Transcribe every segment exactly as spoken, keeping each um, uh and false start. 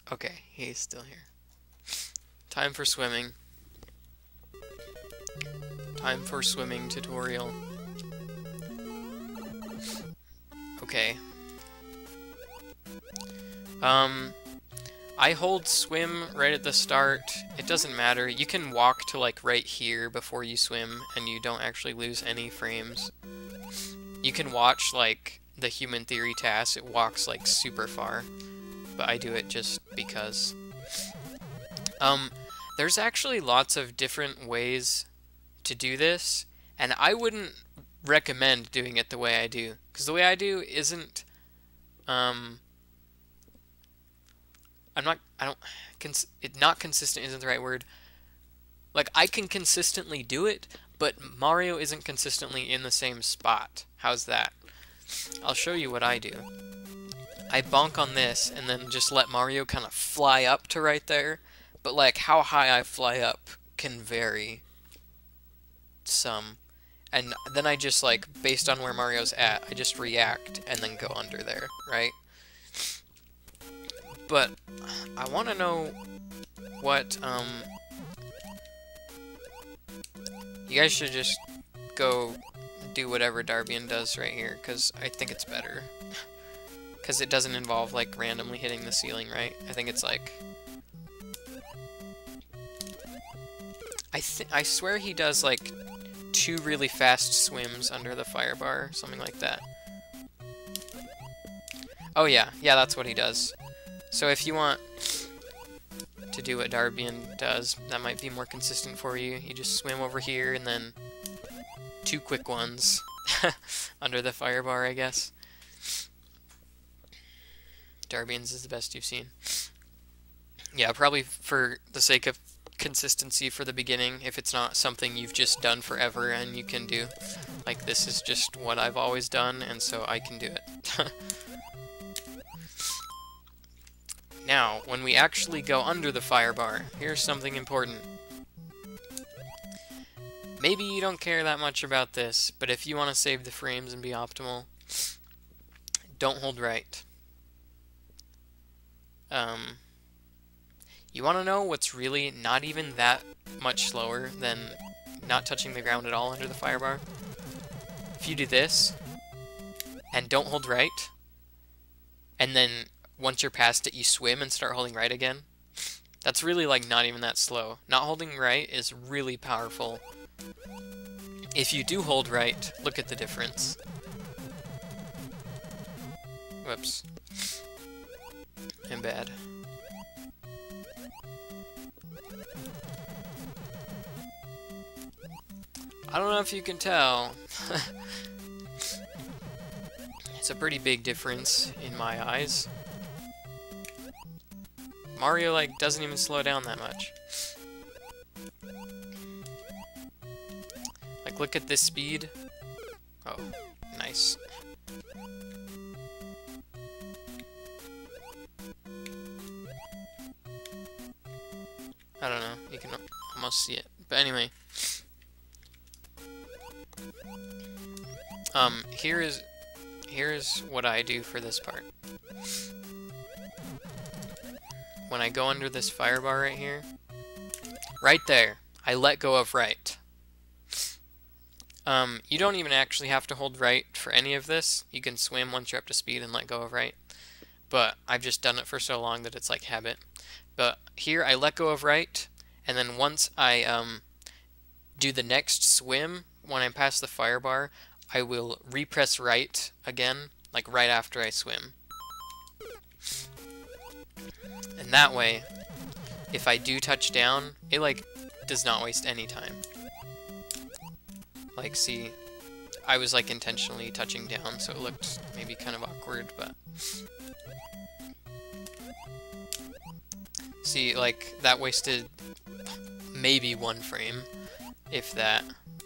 Okay, he's still here. Time for swimming. Time for swimming tutorial. Okay. Um, I hold swim right at the start. It doesn't matter. You can walk to like right here before you swim and you don't actually lose any frames. You can watch like the Human Theory task. It walks like super far, but I do it just because. Um, there's actually lots of different ways to do this, and I wouldn't recommend doing it the way I do, because the way I do isn't, um, I'm not, I don't, cons it, not consistent isn't the right word. Like, I can consistently do it, but Mario isn't consistently in the same spot. How's that? I'll show you what I do. I bonk on this, and then just let Mario kind of fly up to right there, but like, how high I fly up can vary some. And then I just, like, based on where Mario's at, I just react and then go under there, right? But I want to know what, um... you guys should just go do whatever Darbian does right here, because I think it's better. Because it doesn't involve, like, randomly hitting the ceiling, right? I think it's, like... I, th I swear he does, like, two really fast swims under the fire bar, something like that. Oh yeah, yeah, that's what he does. So if you want to do what Darbian does, that might be more consistent for you. You just swim over here and then two quick ones under the fire bar, I guess. Darbian's is the best you've seen. Yeah, probably for the sake of consistency for the beginning, if it's not something you've just done forever and you can do. Like, this is just what I've always done, and so I can do it. Now, when we actually go under the fire bar, here's something important. Maybe you don't care that much about this, but if you want to save the frames and be optimal, don't hold right. Um... You want to know what's really not even that much slower than not touching the ground at all under the fire bar? If you do this, and don't hold right, and then once you're past it you swim and start holding right again, that's really like not even that slow. Not holding right is really powerful. If you do hold right, look at the difference. Whoops. I'm bad. I don't know if you can tell. It's a pretty big difference in my eyes. Mario, like, doesn't even slow down that much. Like, look at this speed. Oh, nice. I don't know, you can almost see it. But anyway. Um, here is, here is what I do for this part. When I go under this fire bar right here, right there, I let go of right. Um, you don't even actually have to hold right for any of this. You can swim once you're up to speed and let go of right. But I've just done it for so long that it's like habit. But here I let go of right, and then once I um, do the next swim, when I'm past the fire bar, I will repress right again, like right after I swim. And that way, if I do touch down, it like does not waste any time. Like, see, I was like intentionally touching down, so it looked maybe kind of awkward, but see, like, that wasted maybe one frame, if that.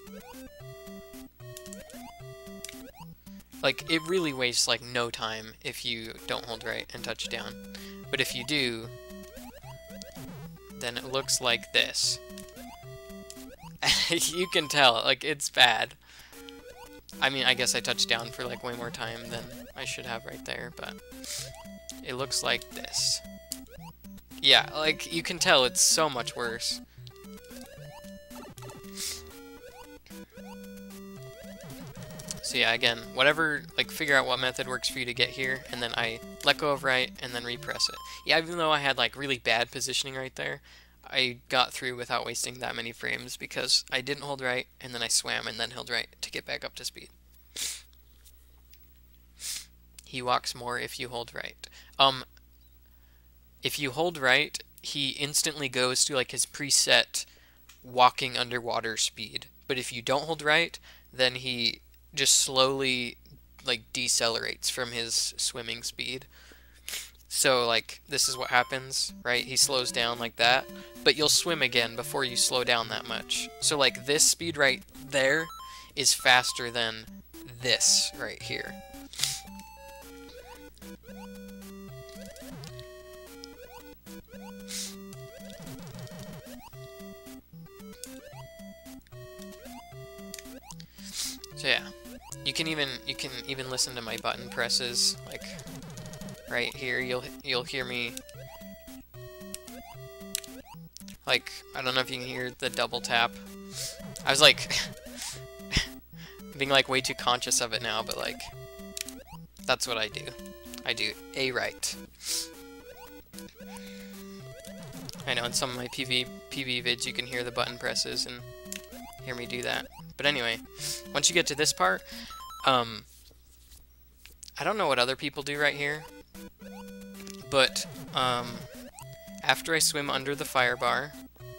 Like, it really wastes, like, no time if you don't hold right and touch down. But if you do, then it looks like this. You can tell, like, it's bad. I mean, I guess I touched down for, like, way more time than I should have right there, but it looks like this. Yeah, like, you can tell it's so much worse. So yeah, again, whatever, like, figure out what method works for you to get here, and then I let go of right, and then repress it. Yeah, even though I had, like, really bad positioning right there, I got through without wasting that many frames, because I didn't hold right, and then I swam, and then held right to get back up to speed. He walks more if you hold right. Um, if you hold right, he instantly goes to, like, his preset walking underwater speed. But if you don't hold right, then he just slowly, like, decelerates from his swimming speed. So, like, this is what happens, right? He slows down like that, but you'll swim again before you slow down that much. So, like, this speed right there is faster than this right here. So yeah, you can even you can even listen to my button presses, like right here. You'll you'll hear me, like, I don't know if you can hear the double tap. I was like being like way too conscious of it now, but like that's what I do. I do A right. I know in some of my P V P V vids you can hear the button presses and hear me do that. But anyway, once you get to this part, um, I don't know what other people do right here, but um, after I swim under the fire bar,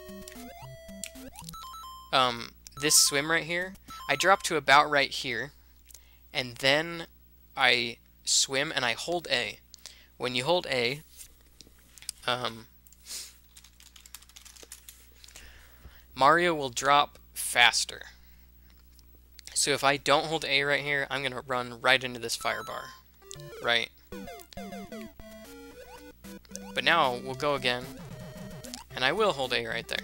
um, this swim right here, I drop to about right here, and then I swim and I hold A. When you hold A, um, Mario will drop faster. So if I don't hold A right here, I'm going to run right into this fire bar. Right. But now we'll go again, and I will hold A right there.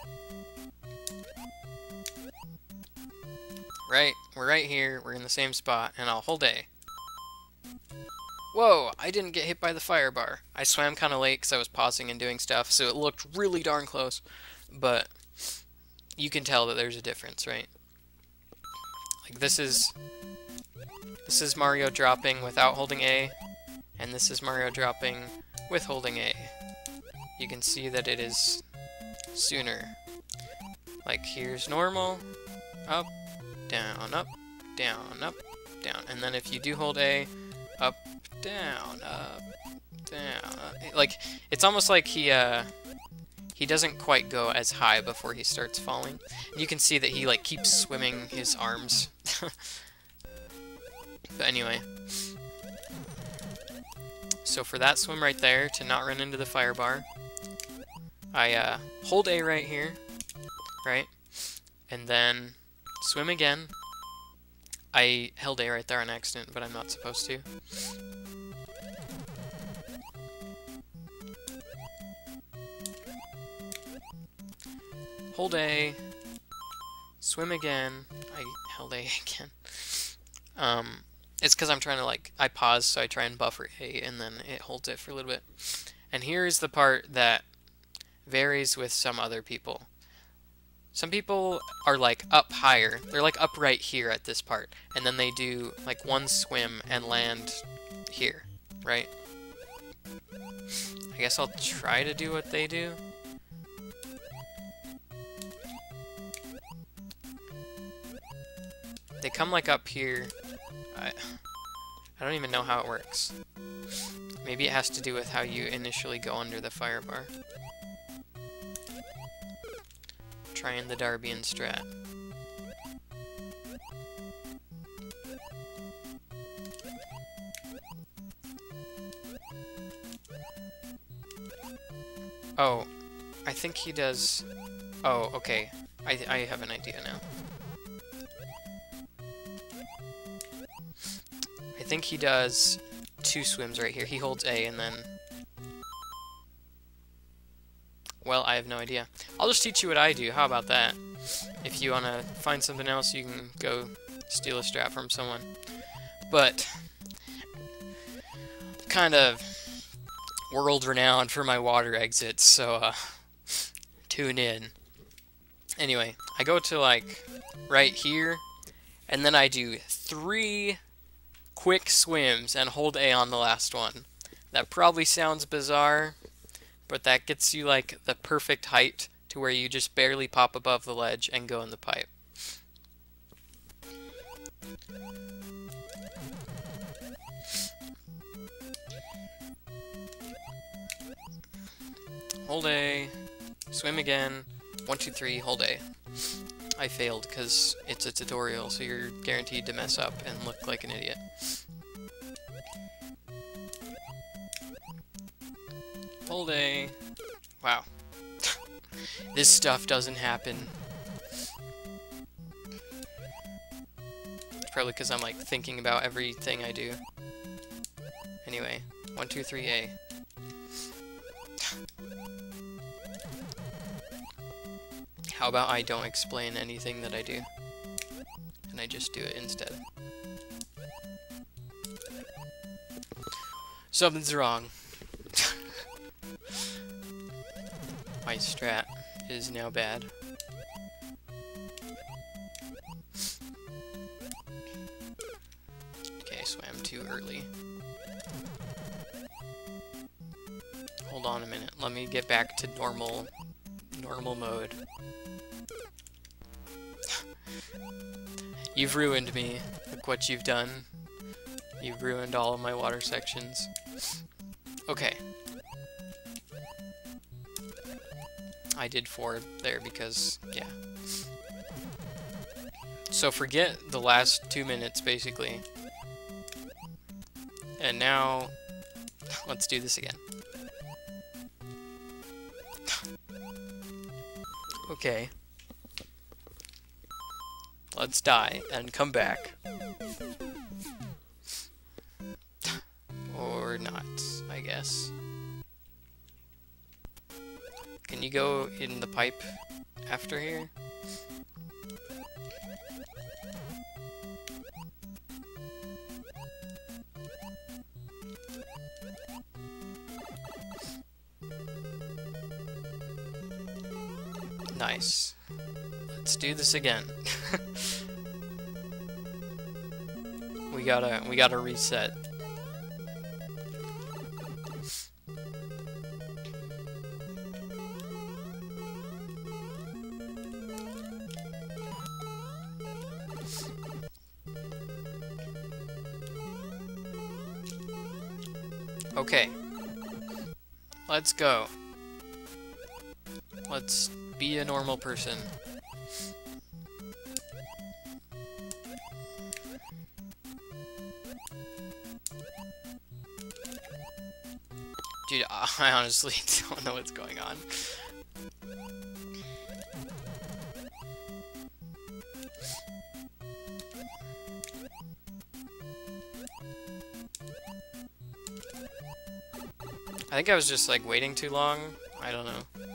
Right, we're right here, we're in the same spot, and I'll hold A. Whoa, I didn't get hit by the fire bar. I swam kind of late because I was pausing and doing stuff, so it looked really darn close. But you can tell that there's a difference, right? Like this is this is Mario dropping without holding A, and this is Mario dropping with holding A. You can see that it is sooner. Like here's normal, up, down, up, down, up, down, and then if you do hold A, up, down, up, down. Like it's almost like he uh he doesn't quite go as high before he starts falling. And you can see that he like keeps swimming his arms. But anyway, so for that swim right there to not run into the fire bar, I uh, hold A right here, right, and then swim again. I held A right there on accident, but I'm not supposed to. Hold A, swim again. I held A again. Um, it's because I'm trying to, like, I pause, so I try and buffer A, and then it holds it for a little bit. And here's the part that varies with some other people. Some people are, like, up higher. They're, like, up right here at this part. And then they do, like, one swim and land here, right? I guess I'll try to do what they do. They come, like, up here. I, I don't even know how it works. Maybe it has to do with how you initially go under the fire bar. Trying the Darbian strat. Oh, I think he does... Oh, okay. I, I have an idea now. I think he does two swims right here. He holds A and then... Well, I have no idea. I'll just teach you what I do. How about that? If you want to find something else, you can go steal a strat from someone. But... kind of world-renowned for my water exits, so uh, tune in. Anyway, I go to like right here, and then I do three quick swims and hold A on the last one. That probably sounds bizarre, but that gets you like the perfect height to where you just barely pop above the ledge and go in the pipe. Hold A, swim again, one, two, three, hold A. I failed because it's a tutorial, so you're guaranteed to mess up and look like an idiot. Hold A. Wow. This stuff doesn't happen. It's probably because I'm like thinking about everything I do. Anyway, one, two, three, A. How about I don't explain anything that I do, and I just do it instead? Something's wrong. My strat is now bad. Okay, I swam too early. Hold on a minute. Let me get back to normal, normal mode. You've ruined me. Look what you've done. You've ruined all of my water sections. Okay. I did four there because, yeah. So forget the last two minutes, basically. And now, let's do this again. Okay. Let's die and come back. Or not, I guess. Can you go in the pipe after here? Nice. Let's do this again. we gotta we gotta reset. Okay. Let's go. Let's be a normal person. Dude, I honestly don't know what's going on. I think I was just like waiting too long. I don't know.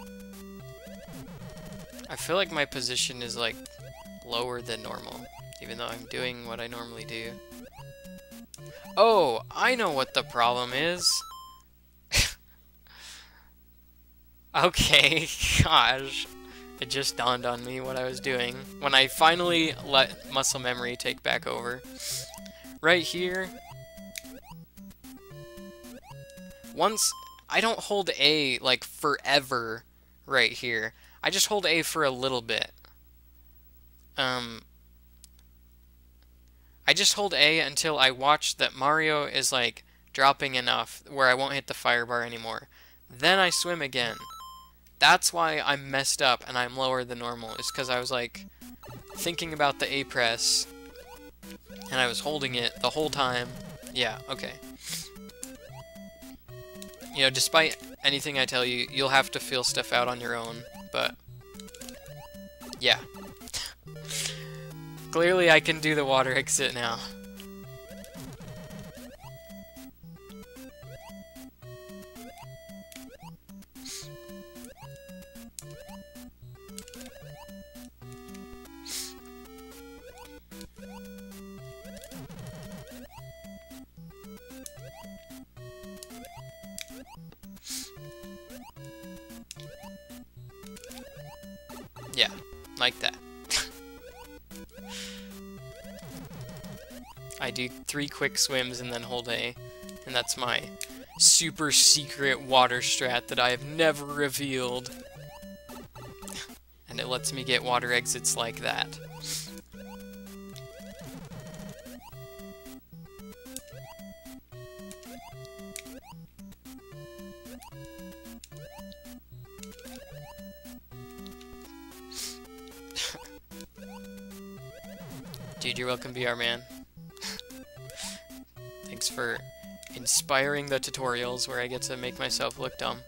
I feel like my position is like lower than normal, even though I'm doing what I normally do. Oh, I know what the problem is. Okay, gosh. It just dawned on me what I was doing when I finally let muscle memory take back over. Right here. Once, I don't hold A like forever right here. I just hold A for a little bit. Um, I just hold A until I watch that Mario is like dropping enough where I won't hit the fire bar anymore. Then I swim again. That's why I'm messed up and I'm lower than normal. Is because I was like thinking about the A press and I was holding it the whole time. Yeah, okay. You know, despite anything I tell you, you'll have to feel stuff out on your own, but yeah. Clearly I can do the water exit now. Yeah, like that. I do three quick swims and then hold A, and that's my super secret water strat that I have never revealed. And it lets me get water exits like that. Dude, you're welcome, B R man. Thanks for inspiring the tutorials where I get to make myself look dumb.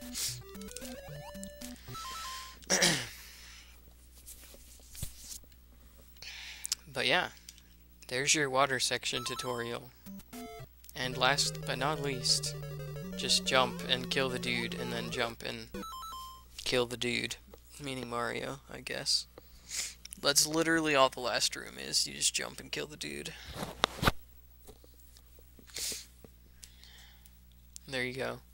But yeah, there's your water section tutorial. And last but not least, just jump and kill the dude, and then jump and kill the dude. Meaning Mario, I guess. That's literally all the last room is. You just jump and kill the dude. There you go.